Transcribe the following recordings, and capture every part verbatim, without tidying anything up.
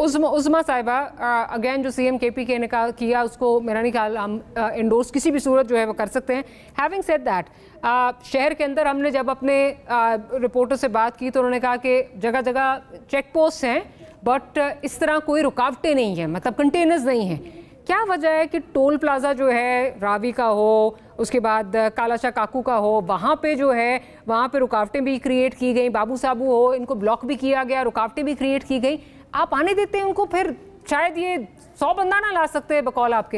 उज़मा साहिबा, अगेन जो CM KP ने कहा किया उसको मेरा नहीं ख्याल हम इंडोर्स किसी भी सूरत जो है वो कर सकते हैं। हैविंग सेड दैट, शहर के अंदर हमने जब अपने रिपोर्टर से बात की तो उन्होंने कहा कि जगह जगह चेक पोस्ट हैं बट इस तरह कोई रुकावटें नहीं हैं, मतलब कंटेनर्स नहीं हैं। क्या वजह है कि टोल प्लाजा जो है रावी का हो, उसके बाद कालाशाह काकू का हो, वहाँ पे जो है वहाँ पे रुकावटें भी क्रिएट की गई, बाबू साबू हो इनको ब्लॉक भी किया गया, रुकावटें भी क्रिएट की गई। आप आने देते हैं उनको, फिर शायद ये सौ बंदा ना ला सकते बकौल आपके।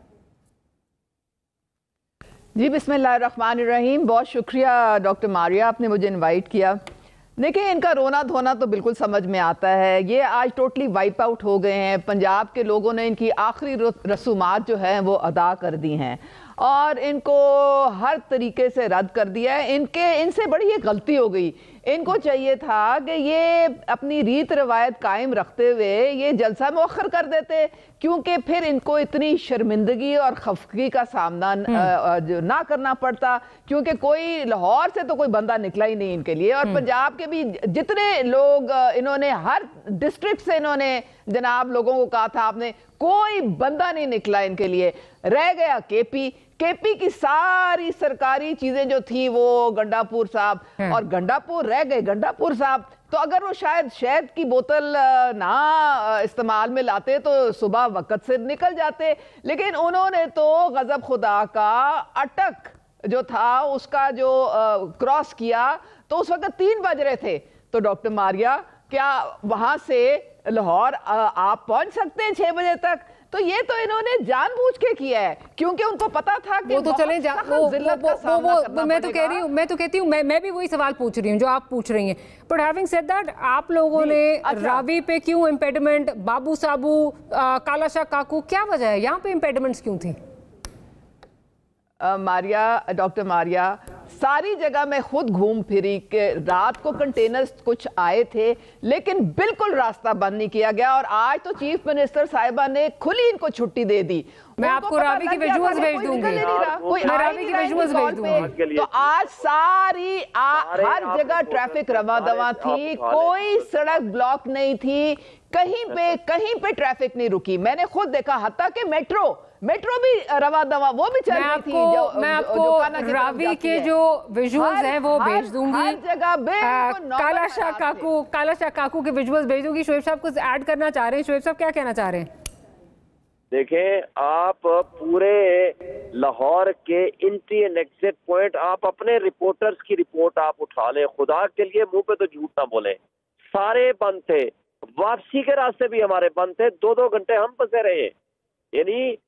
जी बिस्मिल्लाहिर्रहमानिर्रहीम, बहुत शुक्रिया डॉक्टर मारिया, आपने मुझे इनवाइट किया। देखिए, इनका रोना धोना तो बिल्कुल समझ में आता है। ये आज टोटली वाइप आउट हो गए हैं। पंजाब के लोगों ने इनकी आखिरी रसूमात जो है वो अदा कर दी हैं और इनको हर तरीके से रद्द कर दिया है। इनके इनसे बड़ी एक गलती हो गई। इनको चाहिए था कि ये अपनी रीत रवायत कायम रखते हुए ये जलसा मौखर कर देते, क्योंकि फिर इनको इतनी शर्मिंदगी और खफगी का सामना ना करना पड़ता, क्योंकि कोई लाहौर से तो कोई बंदा निकला ही नहीं इनके लिए। और पंजाब के भी जितने लोग, इन्होंने हर डिस्ट्रिक्ट से इन्होंने जनाब लोगों को कहा था, आपने कोई बंदा नहीं निकला इनके लिए। रह गया केपी। केपी की सारी सरकारी चीजें जो थी वो गंडापुर साहब, और गंडापुर रह गए गंडापुर साहब। तो अगर वो शायद शहद की बोतल ना इस्तेमाल में लाते तो सुबह वक्त से निकल जाते, लेकिन उन्होंने तो गजब खुदा का अटक जो था उसका जो क्रॉस किया तो उस वक्त तीन बज रहे थे। तो डॉक्टर मारिया, क्या वहां से लाहौर आप पहुंच सकते हैं छह बजे तक? तो ये तो इन्होंने जानबूझ के किया है, क्योंकि उनको पता था कि वो तो चले जा, वो, वो, वो, वो, वो मैं तो कह रही हूँ मैं तो कहती हूँ मैं मैं भी वही सवाल पूछ रही हूँ जो आप पूछ रही हैं। बट हैविंग सेड दैट, आप लोगों ने अच्छा। रावी पे क्यों इम्पेडिमेंट, बाबू साबू, कालाशाह काकू, क्या वजह है यहाँ पे इम्पेडिमेंट्स क्यों थी? मारिया, डॉक्टर मारिया, सारी जगह मैं खुद घूम फिरी के रात को कंटेनर्स कुछ आए थे, लेकिन बिल्कुल रास्ता बंद नहीं किया गया। और आज तो चीफ मिनिस्टर साहिबा ने खुली इनको छुट्टी दे दी। मैं आपको रावी की विजुअल्स भेज दूंगी, कोई रावी की विजुअल्स भेज दूंगी। तो आज सारी आ, हर जगह ट्रैफिक रवा दवा थी, कोई सड़क ब्लॉक नहीं थी, कहीं पे कहीं पे ट्रैफिक नहीं रुकी। मैंने खुद देखा, हत्ता कि मेट्रो मेट्रो भी रवा दवा वो भी चल रही थी। जो, मैं आपको जो रावी के जो विजुअल्स हैं वो भेज दूंगी। हर जगह कालाशाह काकू कालाशाह काकू के विजुअल्स भेज दूंगी। शोएब साहब कुछ ऐड करना चाह रहे हैं? शोएब साहब क्या कहना चाह रहे हैं? देखें, आप पूरे लाहौर के एंट्री एंड एग्जिट पॉइंट, आप अपने रिपोर्टर्स की रिपोर्ट आप उठा लें, खुदा के लिए मुंह पे तो झूठ ना बोले, सारे बंद थे। वापसी के रास्ते भी हमारे बंद थे, दो दो घंटे हम फंसे रहे। यानी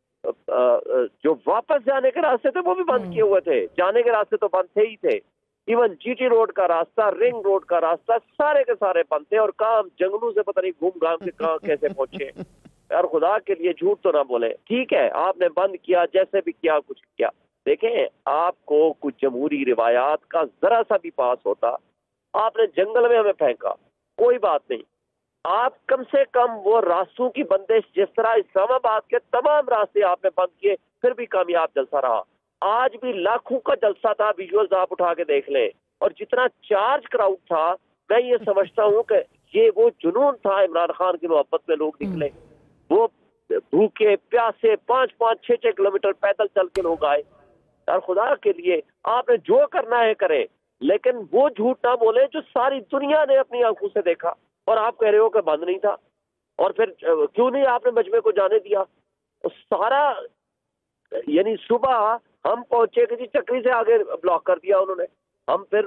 जो वापस जाने के रास्ते थे वो भी बंद किए हुए थे, जाने के रास्ते तो बंद थे ही थे। इवन जीटी रोड का रास्ता, रिंग रोड का रास्ता, सारे के सारे बंद थे। और कहाँ जंगलों से पता नहीं घूम घाम के कहाँ कैसे पहुंचे। यार खुदा के लिए झूठ तो ना बोले। ठीक है, आपने बंद किया, जैसे भी किया, कुछ किया। देखें, आपको कुछ जमहूरी रिवायात का जरा सा भी पास होता, आपने जंगल में हमें फेंका, कोई बात नहीं। आप कम से कम वो रास्तों की बंदिश, जिस तरह इस्लामाबाद के तमाम रास्ते आपने बंद किए, फिर भी कामयाब जलसा रहा। आज भी लाखों का जलसा था, विजुअल्स आप उठा के देख लें। और जितना चार्ज क्राउड था, मैं ये समझता हूँ कि ये वो जुनून था इमरान खान की मोहब्बत में लोग निकले। वो भूखे प्यासे पांच पांच छह छह किलोमीटर पैदल चल के लोग आए। यार खुदा के लिए, आपने जो करना है करें, लेकिन वो झूठ ना बोले जो सारी दुनिया ने अपनी आंखों से देखा। और आप कह रहे हो कि बंद नहीं था, और फिर क्यों नहीं आपने मजमे को जाने दिया? सारा यानी सुबह हम पहुंचे कि जी चक्री से आगे ब्लॉक कर दिया उन्होंने। हम फिर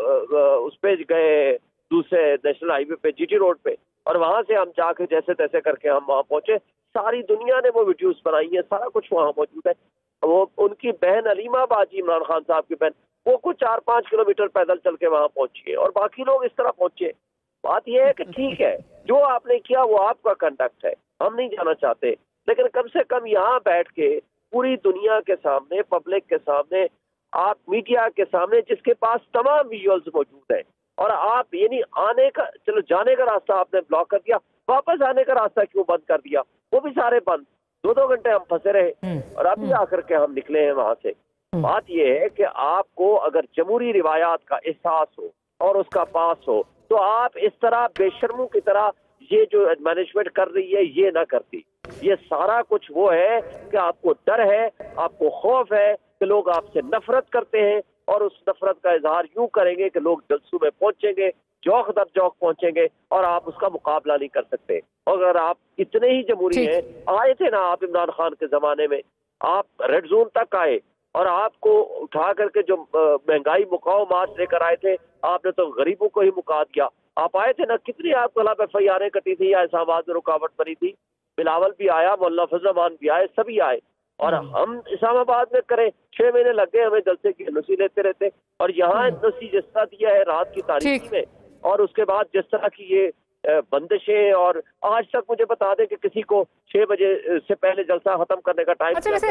उस पे गए दूसरे नेशनल हाईवे पे, जीटी रोड पे, और वहां से हम जाके जैसे तैसे करके हम वहां पहुंचे। सारी दुनिया ने वो वीडियोस बनाई है, सारा कुछ वहां मौजूद है। वो उनकी बहन अलीमा बाजी, इमरान खान साहब की बहन, वो कुछ चार पांच किलोमीटर पैदल चल के वहां पहुंची है, और बाकी लोग इस तरह पहुंचे। बात यह है कि ठीक है, जो आपने किया वो आपका कंडक्ट है, हम नहीं जाना चाहते, लेकिन कम से कम यहाँ बैठ के पूरी दुनिया के सामने, पब्लिक के सामने, आप मीडिया के सामने, जिसके पास तमाम विजुअल्स मौजूद है, और आप यानी आने का, चलो जाने का रास्ता आपने ब्लॉक कर दिया, वापस आने का रास्ता क्यों बंद कर दिया? वो भी सारे बंद। दो दो घंटे हम फंसे रहे, और अभी आकर के हम निकले हैं वहां से। बात यह है कि आपको अगर जमहूरी रिवायात का एहसास हो और उसका पास हो, तो आप इस तरह बेशर्मों की तरह یہ جو مینجمنٹ کر رہی ہے یہ نہ کرتی. یہ سارا کچھ وہ ہے کہ آپ کو ڈر ہے, آپ کو خوف ہے کہ لوگ آپ سے نفرت کرتے ہیں, اور اس نفرت کا اظہار یوں کریں گے کہ لوگ جلسوں میں پہنچیں گے, جوک در جوک پہنچیں گے, اور آپ اس کا مقابلہ نہیں کر سکتے. اور اگر آپ اتنے ہی جمہوری ہیں, آئے تھے نا آپ عمران خان کے زمانے میں, آپ ریڈ زون تک آئے اور آپ کو اٹھا کر کے جو مہنگائی مکاؤ مارچ لے کر آئے تھے, آپ نے تو غریبوں کو ہی مکا دیا. آپ آئے تھے نا, کتنی آپ کو ایف آئی آریں کٹی تھی یا اسلام آباد میں رکاوٹ بنی تھی. بلاول بھی آیا, مولانا فضل الرحمان بھی آئے, سبھی آئے, اور ہم اسلام آباد میں کریں چھ مہینے لگ گئے ہمیں جلسے کی نسی لیتے رہتے. اور یہاں نسی جس طرح دیا ہے رات کی تاریخی میں, اور اس کے بعد جس طرح کی یہ بندشیں, اور آج تک مجھے بتا دیں کہ کسی کو چھ بجے سے پہلے جلسہ ختم کرنے کا ٹائم